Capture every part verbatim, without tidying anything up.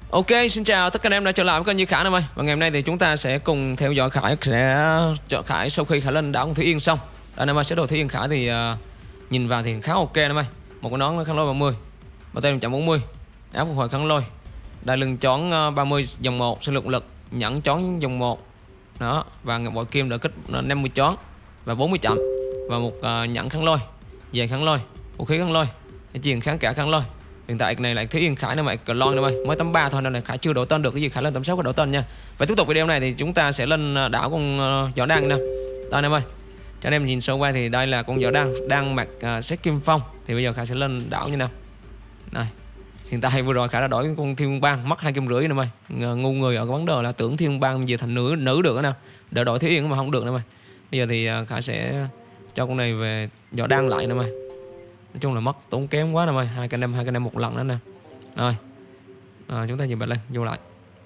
Ok, xin chào tất cả anh em đã trở lại với kênh Như Khải em ơi. Và ngày hôm nay thì chúng ta sẽ cùng theo dõi Khải sẽ chọn Khải sau khi Khải lên đảo con Thủy Yên xong. Anh em ơi, sơ đồ Thủy Yên Khải thì uh, nhìn vào thì khá ok em ơi. Một cái nón kháng lôi ba mươi, một tay một trăm bốn mươi, áo phục hồi kháng lôi, đai lưng chón uh, ba mươi dòng một sinh lực lực, nhẫn chón dòng một. Đó, và ngọc bội kim đỡ kích năm mươi chón và bốn mươi chậm, và một uh, nhẫn kháng lôi, giày kháng lôi, vũ khí kháng lôi, chuyền kháng cả kháng lôi. Hiện tại này lại Thủy Yên Khải này mày cờ lon này mới tám ba thôi nên là Khải chưa đổi tên được, cái gì Khải lên tám sáu có đổi tên nha. Và tiếp tục video này thì chúng ta sẽ lên đảo con uh, giỏ đăng nè. Đây em ơi, cho anh em nhìn sâu qua thì đây là con giỏ đăng đang mặc uh, set kim phong. Thì bây giờ Khải sẽ lên đảo như nào. Này, hiện tại vừa rồi Khải đã đổi con thiên bang mất hai kim rưỡi nè mày. Ngu người ở cái vấn đề là tưởng thiên bang về thành nữ nữ được nè, đỡ đổi Thủy Yên mà không được nè mày. Bây giờ thì uh, Khải sẽ cho con này về giỏ đăng lại nè mày. Nói chung là mất tốn kém quá nè mày, hai cái năm hai cái năm một lần nữa nè. Rồi à, chúng ta nhìn bật lên vô lại.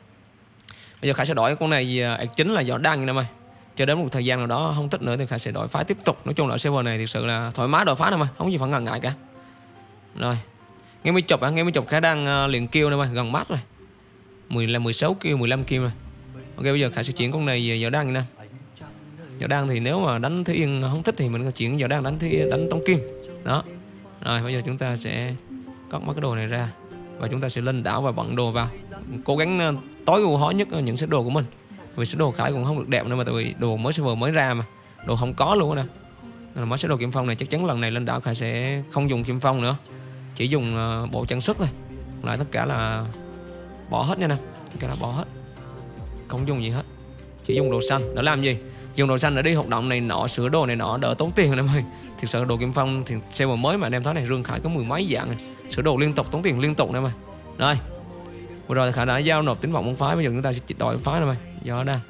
Bây giờ Khải sẽ đổi con này chính là giỏ đăng nè mày. Cho đến một thời gian nào đó không thích nữa thì Khải sẽ đổi phái tiếp tục. Nói chung là server này thực sự là thoải mái đổi phái nè mày, không gì phải ngần ngại cả. Rồi nghe mới chụp á, nghe mới chụp Khải đang uh, liền kêu nè mày, gần mắt rồi. mười là mười sáu kêu, mười lăm kêu rồi. Ok, bây giờ Khải sẽ chuyển con này về giỏ đăng nè. Giỏ đăng thì nếu mà đánh Thủy Yên không thích thì mình có chuyển giỏ đăng đánh Thủy, đánh tông kim. Đó. Rồi bây giờ chúng ta sẽ cất mấy cái đồ này ra và chúng ta sẽ lên đảo và bận đồ vào, cố gắng tối ưu hóa nhất những set đồ của mình. Vì set đồ Khải cũng không được đẹp nữa mà, tại vì đồ mới server mới ra mà đồ không có luôn nè. Nên mới set đồ kim phong này chắc chắn lần này lên đảo Khải sẽ không dùng kim phong nữa, chỉ dùng bộ trang sức thôi, lại tất cả là bỏ hết nha nè, tất cả là bỏ hết, không dùng gì hết, chỉ dùng đồ xanh. Để làm gì? Dùng đồ xanh để đi hoạt động này nọ, sửa đồ này nọ, đỡ tốn tiền em ơi. Thực sự đồ kim phong thì server mới mà anh em thấy này, Rương Khải có mười mấy dạng này, sửa đồ liên tục tốn tiền liên tục nè mày. Rồi vừa rồi Khải đã giao nộp tính vọng môn phái, bây giờ chúng ta sẽ đổi phái nè mày, gió đăng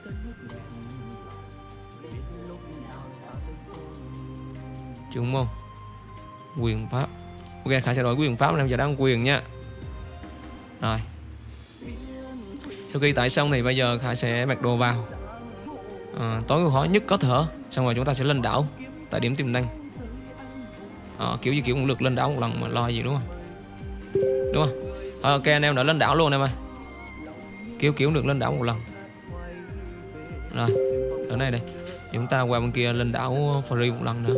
trung môn quyền pháp. Ok, Khải sẽ đổi quyền pháp, em giờ đang quyền nha. Rồi sau khi tải xong thì bây giờ Khải sẽ mặc đồ vào à, tối ưu hóa nhất có thể, xong rồi chúng ta sẽ lên đảo tại điểm tiềm năng. À, kiểu gì kiểu cũng lượt lên đảo một lần mà lo gì đúng không? Đúng không? À, ok anh em đã lên đảo luôn em ơi. Kiểu kiểu được lên đảo một lần. Rồi, ở đây đây. Chúng ta qua bên kia lên đảo free một lần nữa.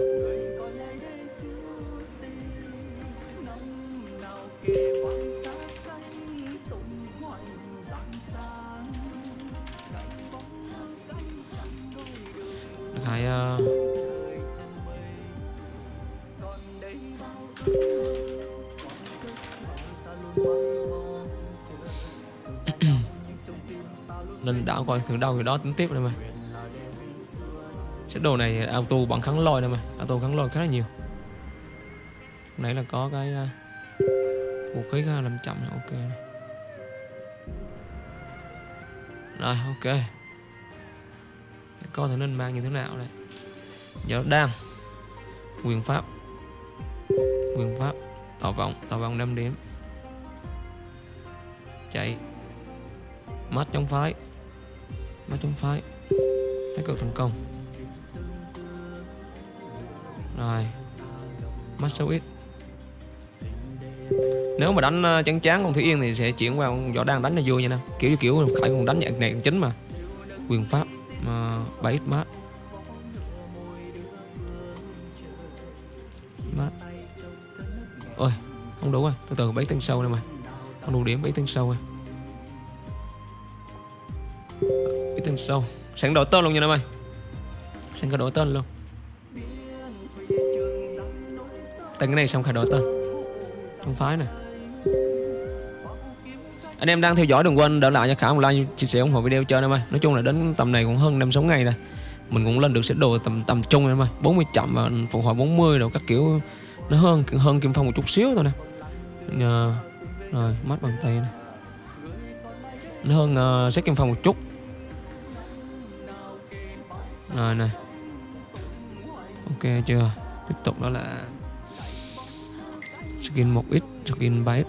Hãy uh... lên đảo coi thử đâu thì đó tính tiếp đây mày. Set đồ này auto bằng kháng lôi đây mày, auto kháng lôi khá là nhiều. Nãy là có cái uh, vũ khí làm chậm này, ok này. Rồi ok, coi thử nên mang như thế nào đây. Gió đăng, quyền pháp, quyền pháp, tỏ vọng, tỏ vọng năm điểm, chạy, mắt chống phái, mắt chống phái, thái cực thành công. Rồi mắt sáu ít. Nếu mà đánh chán chán con Thủy Yên thì sẽ chuyển qua con võ đăng đánh là vui nha nè, kiểu kiểu Khải còn đánh nhạc này chính mà. Quyền pháp ba ít mát, mát. Ôi không đủ rồi, từ từ bấy tên sâu này mày, không đủ điểm bấy tên sâu rồi. Bấy tên sâu sẵn đổi tên luôn nha em ơi, sẵn có đổi tên luôn. Tên cái này xong Khải đổi tên trong phái này. Anh em đang theo dõi đừng quên đỡ lại cho Khải một like, chia sẻ ủng hộ video chơi em ơi. Nói chung là đến tầm này cũng hơn năm sáu ngày rồi, mình cũng lên được set đồ tầm tầm trung em ơi, bốn mươi chậm và phục hồi bốn mươi đồ các kiểu, nó hơn hơn kim phong một chút xíu thôi nè. Nhờ, rồi mắt bằng tay này, nó hơn uh, set kim phong một chút. Rồi này, ok chưa? Tiếp tục đó là skin một ít, skin ba ít.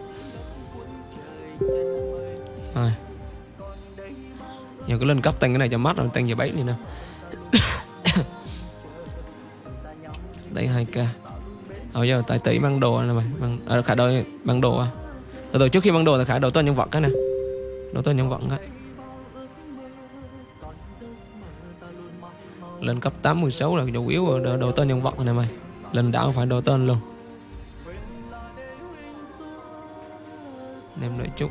Rồi giờ cứ lên cấp tăng cái này cho mắt rồi, tăng về bảy đi nè. Đây hai k. Ở giờ tại tỷ mang đồ này mày, mang à, Khải đôi mang đồ à. Từ từ trước khi mang đồ thì Khải đầu tên nhân vật cái nè. Đổi tên nhân vật cái. Lên cấp tám mươi sáu là chủ yếu rồi, đổi tên nhân vật này mày. Lên đảo phải đổi tên luôn. Đem đợi chút.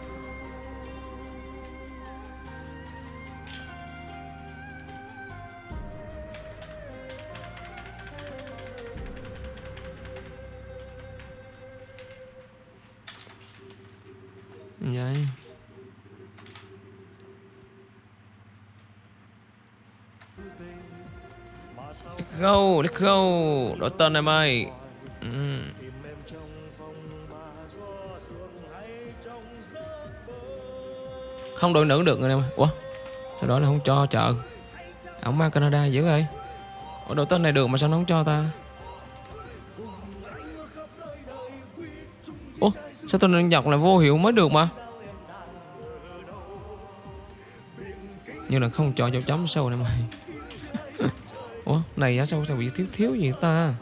Vậy. Let's go, let's go. Đổi tên em ơi. Ừ. Không đổi nữ được rồi em. Ủa? Sao đó là không cho chợ? Ổng mang Canada dữ rồi. Ủa đổi tên này được mà sao nó không cho ta? Ủa? Sao tên nhân vật là vô hiệu mới được mà? Như là không cho dấu chấm sâu này mày. Ủa? Này á sao sao bị thiếu thiếu gì ta?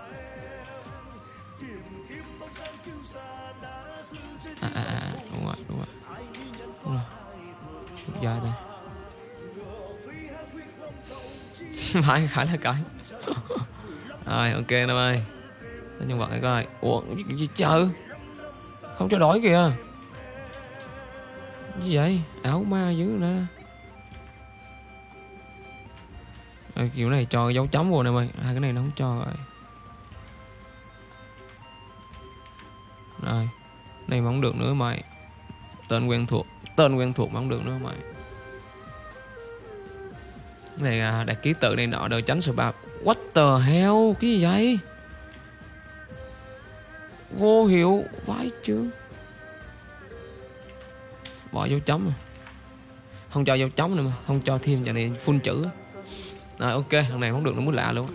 À à à đúng rồi đúng rồi. Đúng rồi. Được dài đây. Phải khá là cái. Rồi ok em ơi. Nhân vật này coi. Ủa gì, gì chờ? Không cho đổi kìa. Gì vậy? Ảo ma dữ nè. À, kiểu này cho dấu chấm vô nè mày. Hai cái này nó không cho rồi. Rồi. Này mà không được nữa mày. Tên quen thuộc. Tên quen thuộc mà không được nữa mày. Cái này à, đặt ký tự này nọ đời tránh sự bạc. What the hell? Cái gì vậy? Vô hiệu. Vãi chứ. Bỏ dấu chấm à. Không cho dấu chấm nữa mà. Không cho thêm cho này full chữ. Rồi ok, thằng này không được nó mới lạ luôn.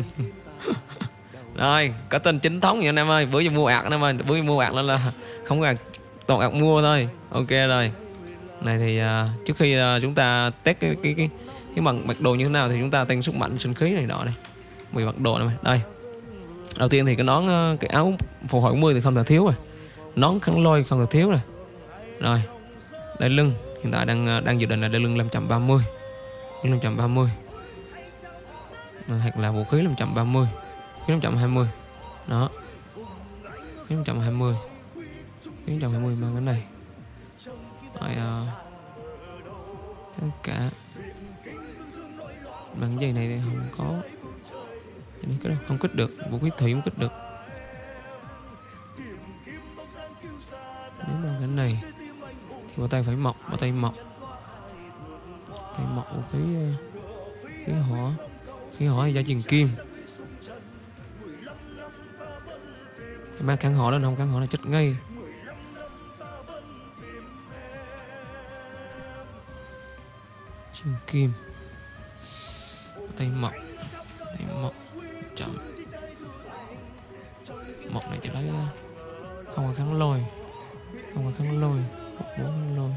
Rồi, có tên chính thống vậy anh em ơi. Bữa giờ mua ạc anh em ơi. Bữa giờ mua ạc lên là không có ạc, toàn ạc mua thôi. Ok rồi. Này thì uh, trước khi uh, chúng ta test cái cái cái cái bằng mặc đồ như thế nào thì chúng ta tăng sức mạnh sinh khí này nọ này. mười mặc đồ này. Đây. Đầu tiên thì cái nón cái áo phù hội mười thì không thể thiếu rồi. Nón khăn lôi không thể thiếu rồi. Rồi. Đai lưng hiện tại đang đang dự định là đai lưng năm trăm ba mươi. năm trăm ba mươi. Hoặc là vũ khí năm trăm ba mươi. Khí năm trăm hai mươi. Đó. Khí năm trăm hai mươi. Khí năm trăm hai mươi mang cái này. Rồi uh, tất cả bằng cái dây này thì không có. Cái không kích được, vũ khí thủy không kích được. Nếu mà cái này thì bao tay phải mọc, bao tay mọc. Tay mọc vũ khí khí hỏa. Khí hỏa thì giá truyền kim. Mang kháng hỏa lên không, kháng hỏa là chết ngay. Truyền kim. Tay mọc. Tay mọc. Chậm. Mọc này chỉ lấy không có kháng lôi. Không có kháng lôi. Bốn kháng lôi.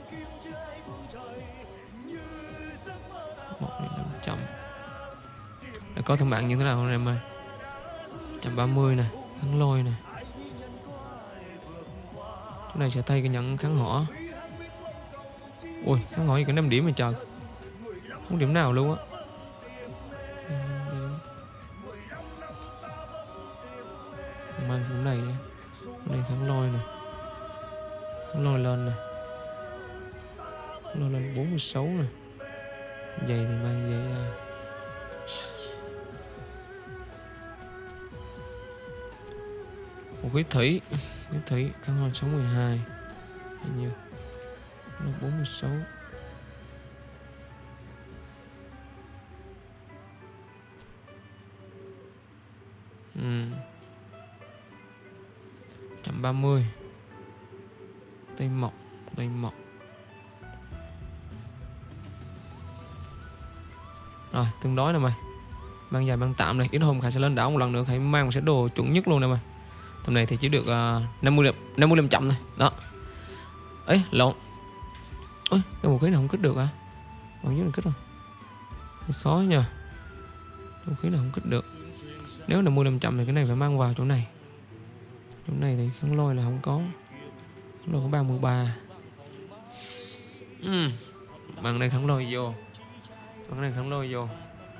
Mọc này làm chậm. Để có thương bạn như thế nào không em ơi? một trăm ba mươi nè, kháng lôi nè. Cái này sẽ thay cái nhận kháng hỏa. Ui, kháng hỏa gì cái năm điểm mà trời. Không điểm nào luôn á. Mang cái này, cái này kháng lôi nè. Kháng lôi lên nè. Kháng lôi lên bốn mươi sáu nè. Giày thì mang giày một cái thủy, cái thủy kháng lôi sáu mươi hai. Bao nhiêu? Nó bốn mươi sáu. Ừ. một trăm ba mươi. Tay mọc, tay mọc. Rồi, tương đối nè mày. Mang dài mang tạm này, ít hôm Khải sẽ lên đảo một lần nữa, Khải mang một set đồ chuẩn nhất luôn nè mày. Tầm này thì chỉ được uh, năm mươi năm mươi chậm thôi. Đó. Ấy, lộn. Ôi, cái vũ khí này không kích được à? Còn dưới này kích không? Khó nha. Vũ khí này không kích được. Nếu năm mươi năm trăm thì cái này phải mang vào chỗ này. Chỗ này thì kháng lôi là không có. Kháng lôi có ba mươi ba. uhm. Bằng này kháng lôi vô, bằng này kháng lôi vô.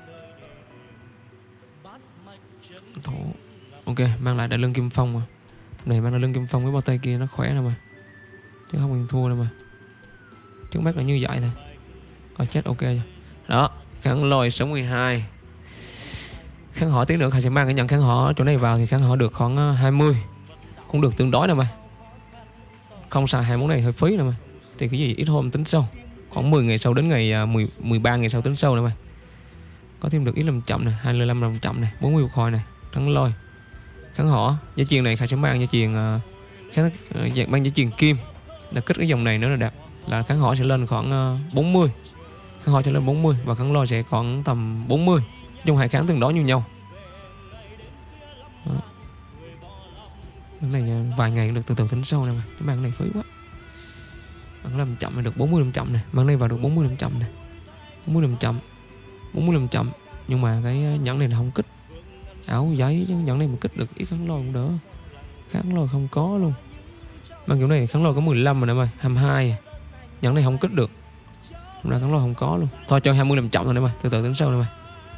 Thổ. Ok, mang lại đại lưng kim phong mà. Này mang đại lưng kim phong với bao tay kia nó khỏe rồi mà, chứ không cần thua đâu mà. Trước mắt là như vậy thôi. Coi chết ok chưa. Đó, kháng lôi số mười hai. Kháng họ tí nữa Khải sẽ mang cái nhận kháng họ chỗ này vào thì kháng họ được khoảng hai mươi. Cũng được tương đối nè mày. Không xài hai món này hơi phí nè mày. Thì cái gì ít hôm tính sau. Khoảng mười ngày sau đến ngày mười, mười ba ngày sau tính sau nè mày. Có thêm được ít làm chậm này, hai mươi lăm làm chậm này, bốn mươi hồi này, kháng lôi. Kháng họ, dây chuyền này Khải sẽ mang dây chuyền uh, kháng, uh, mang dây chuyền kim. Là kích cái dòng này nữa là đẹp. Là kháng họ sẽ lên khoảng uh, bốn mươi. Kháng họ sẽ lên bốn mươi và kháng lôi sẽ khoảng tầm bốn mươi. Trong hai kháng tương đối như nhau. Đó. Cái này vài ngày được từ từ tính sau này mà. Cái mang này phí quá. Mang làm chậm này được bốn mươi làm chậm này. Mang này vào được bốn mươi làm chậm này. bốn mươi làm chậm. bốn mươi làm chậm. Nhưng mà cái nhẫn này là không kích. Áo giấy chứ nhẫn này mà kích được ít kháng lôi cũng đỡ. Kháng lôi không có luôn. Mang kiểu này kháng lôi có mười lăm rồi nè mày, hai mươi hai. Nhẫn này không kích được. Hôm nay kháng lôi không có luôn. Thôi cho hai mươi làm chậm thôi nè mày, từ từ tính sau nè mày.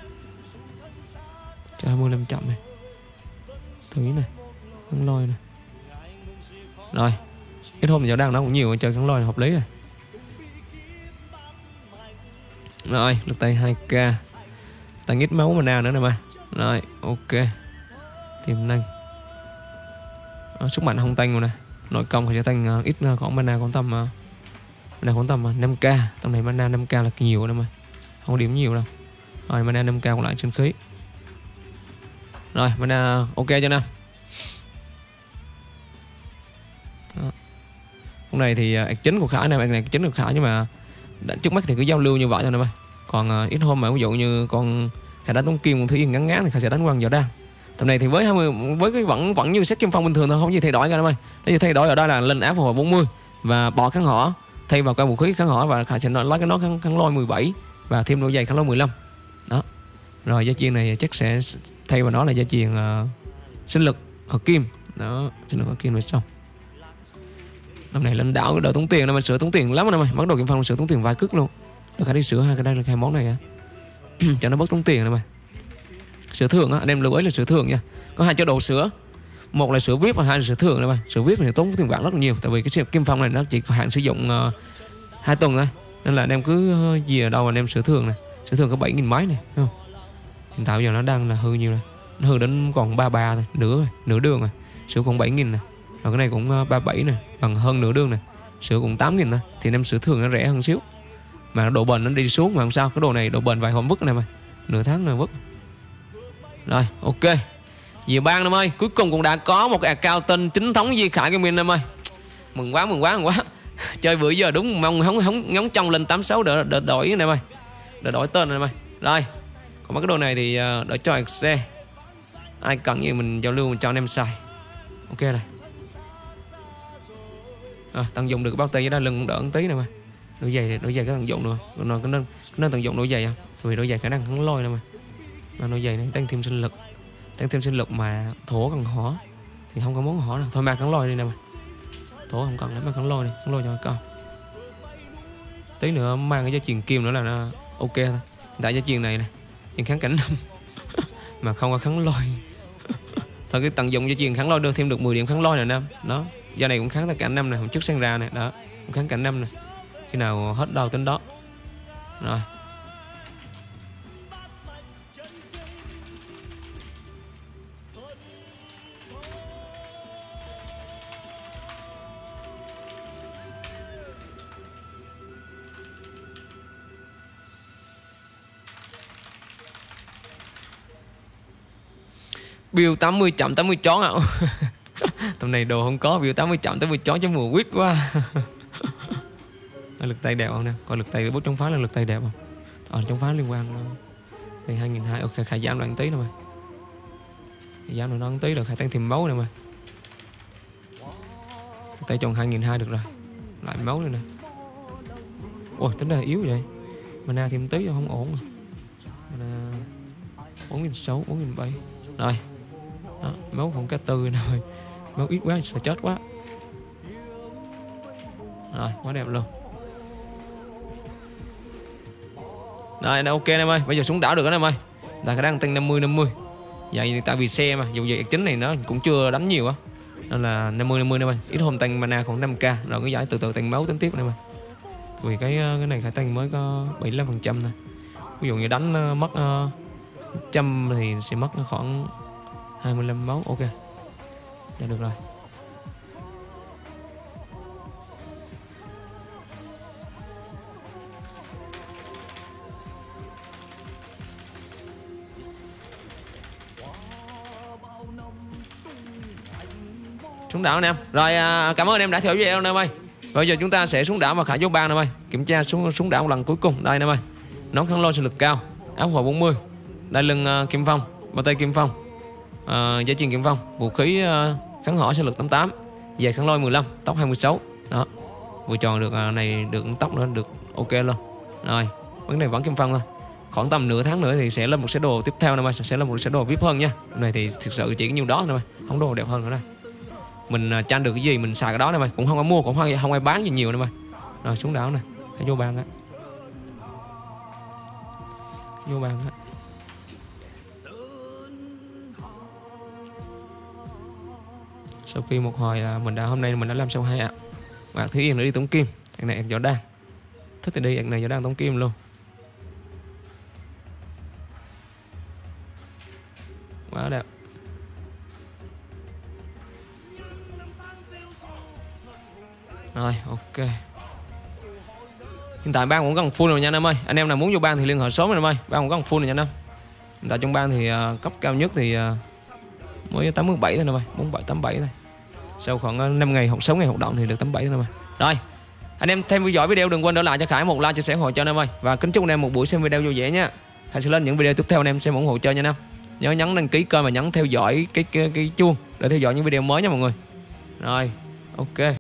Cho hai mươi làm chậm này. Thủy này, kháng lôi này. Rồi, ít hôm giờ đang nó cũng nhiều, chơi kháng lôi là hợp lý rồi. Rồi, lực tay hai k. Tăng ít máu mana nữa nè mày. Rồi, ok. Tiềm năng. À, sức mạnh không tăng rồi nè. Nội công thì sẽ tăng uh, ít uh, khoảng mana khoảng tầm uh, mana khoảng tầm uh, năm k. Tầm này mana năm k là nhiều nè mày. Không có điểm nhiều đâu. Rồi mana năm k còn lại sinh khí. Rồi mana ok cho nam. Hôm này thì uh, chính của Khải này, bạn này chính của Khải nhưng mà đã, trước mắt thì cứ giao lưu như vậy thôi nè mày. Còn uh, ít hôm mà ví dụ như con Khải đánh tống kim, con Thủy Yên ngắn ngắn thì Khải sẽ đánh quăng vào đan. Tầm này thì với hai mươi với cái vẫn vẫn như set kim phong bình thường thôi, không gì thay đổi cả đâu mày. Cái gì thay đổi ở đây là lên áp vào hồi bốn mươi và bỏ kháng họ thay vào cái vũ khí kháng họ và Khải sẽ nói cái nó kháng, kháng lôi mười bảy và thêm đôi giày kháng lôi mười lăm. Đó. Rồi dây chuyền này chắc sẽ thay vào nó là dây chuyền uh, sinh lực hợp kim. Đó, sinh lực hợp kim rồi xong. Tầm này lên đảo đỡ tốn tiền, mà sửa tốn tiền lắm rồi mày. Bắt đầu kim phong sửa tốn tiền vài cước luôn. Được Khải đi sửa hai cái đây là hai món này á. Cho nó bớt tốn tiền này mày. Sửa thường á, anh em lưu ý là sửa thường nha. Có hai chế độ sửa. Một là sửa vê i pê và hai là sửa thường này mày. Sửa vê i pê thì tốn tiền bạc rất là nhiều, tại vì cái kim phong này nó chỉ có hạn sử dụng uh, hai tuần thôi. Nên là anh em cứ gì ở đâu anh em sửa thường này. Sửa thường có bảy nghìn mấy này, không? Hiện tại bây giờ nó đang là hư nhiều rồi. Nó hư đến còn ba mươi ba thôi, nửa rồi, nửa đường rồi. Sửa còn bảy nghìn này. Và cái này cũng uh, ba mươi bảy này, bằng hơn nửa đường này. Sửa cũng tám nghìn thôi. Thì anh em sửa thường nó rẻ hơn xíu. Mà độ bền nó đi xuống mà không sao. Cái đồ này độ bền vài hôm vứt này mày. Nửa tháng này vứt. Rồi, ok. Dìa bang em ơi, cuối cùng cũng đã có một cái account tên chính thống Di Khải Gaming em ơi. Mừng quá, mừng quá, mừng quá. Chơi bữa giờ đúng mong hóng hóng nhóng trong lên tám sáu đỡ đỡ đổi này em ơi. Đỡ đổi tên này em ơi. Rồi. Còn mấy cái đồ này thì đỡ cho xe. Ai cần gì mình giao lưu mình cho anh em xài. Ok này. À, tận dụng được cái bao tay với đá lưng cũng đỡ một tí nè mày. Đôi giày đôi giày có tận dụng được không? Nó có nên nên tận dụng đôi giày không? Vì đôi giày khả năng kháng lôi nè mày. Mà đôi giày này tăng thêm sinh lực, tăng thêm sinh lực mà thổ cần hỏ thì không có món hỏ nào. Thôi mang kháng lôi đi nè mày. Thổ không cần lấy mang kháng lôi đi, kháng lôi cho con. Tí nữa mang cái dây chuyền kim nữa là nó ok thôi. Tại dây chuyền này này, chuyền kháng cảnh năm mà không có kháng lôi. Thôi cái tận dụng dây chuyền kháng lôi đưa thêm được mười điểm kháng lôi này nè. Đó, do này cũng kháng tất cảnh năm này, hôm trước sang ra này, đó, cũng kháng cảnh năm này. Khi nào hết đau tính đó. Rồi. Build tám mươi chậm tám mươi chón ạ. Tầm này đồ không có, build tám mươi chậm tám mươi chón cho mùa quýt quá. Lực tay đẹp không nè, coi lực tay bút chống phá là lực tay đẹp không? Ờ chống phá liên quan thì hai nghìn hai trăm. Ok, Khải giảm lại một tí nữa mày. Khải giảm lại nó một tí rồi, Khải tăng thêm máu nè mày. Tay tròn hai nghìn hai trăm được rồi. Lại máu nữa nè. Ôi tính ra yếu vậy. Mana thêm tí không ổn rồi. Mana bốn nghìn sáu trăm, bốn nghìn bảy trăm. Rồi. Đó, máu không cá tư nè mày. Máu ít quá sợ chết quá. Rồi, quá đẹp luôn. Rồi đã ok anh em ơi. Bây giờ xuống đảo được anh em ơi. Tại đang tăng năm mươi năm mươi. Vậy tại vì xe mà, dù vậy chính này nó cũng chưa đánh nhiều á. Nên là năm mươi năm mươi anh em ơi. Ít hôm tăng mana khoảng năm k, rồi cái giải từ từ tăng máu tính tiếp anh em ơi. Vì cái cái này khả tăng mới có bảy mươi lăm phần trăm thôi. Ví dụ như đánh uh, mất uh, một trăm thì sẽ mất khoảng hai mươi lăm máu. Ok. Đã được rồi. Xuống đảo anh em. Rồi à, cảm ơn anh em đã theo dõi video anh em ơi. Bây giờ chúng ta sẽ xuống đảo và khải dấu ba anh em ơi. Kiểm tra xuống xuống đảo một lần cuối cùng. Đây anh em ơi. Nón khăn lôi sinh lực cao, áo phò bốn mươi, đai lưng uh, kim phong, bao tay kim phong, uh, dây chuyền kim phong, vũ khí uh, kháng hỏa sinh lực tám mươi tám, giày khăn lôi mười lăm, tóc hai mươi sáu. Đó. Vừa tròn được uh, này được tóc nữa được ok luôn. Rồi, vấn này vẫn kim phong thôi. Khoảng tầm nửa tháng nữa thì sẽ lên một set đồ tiếp theo anh em ơi, sẽ lên một set đồ vê i pê hơn nha. Cái này thì thực sự chỉ có nhiêu đó anh em ơi, không đồ đẹp hơn nữa đây. Mình uh, tranh được cái gì mình xài cái đó anh em ơi, cũng không ai mua, cũng không, không ai bán gì nhiều anh em ơi. Rồi xuống đảo này, hãy vô bàn á. Vô bàn á. Sau khi một hồi là mình đã hôm nay mình đã làm xong hai ạ. Và Thúy Yên nữa đi tống kim. Cái này gió đang. Thích thì đi, cái này gió đang tống kim luôn. Quá đẹp. Rồi, ok. Hiện tại ban cũng gần full rồi nha anh em ơi. Anh em nào muốn vô ban thì liên hệ sớm anh em ơi. Ban cũng gần full rồi nha anh em. Hiện tại trong ban thì uh, cấp cao nhất thì uh, mới tám mươi bảy thôi anh em ơi, bốn mươi bảy tám mươi bảy thôi. Sau khoảng năm ngày học sáu ngày hoạt động thì được tám mươi bảy thôi mà. Rồi. Anh em thêm theo dõi video đừng quên để lại cho Khải một like, chia sẻ ủng hộ cho anh em ơi. Và kính chúc anh em một buổi xem video vui vẻ nha. Khải sẽ lên những video tiếp theo anh em xem ủng hộ chơi nha anh em. Nhớ nhấn đăng ký kênh và nhấn theo dõi cái cái, cái chuông để theo dõi những video mới nha mọi người. Rồi, ok.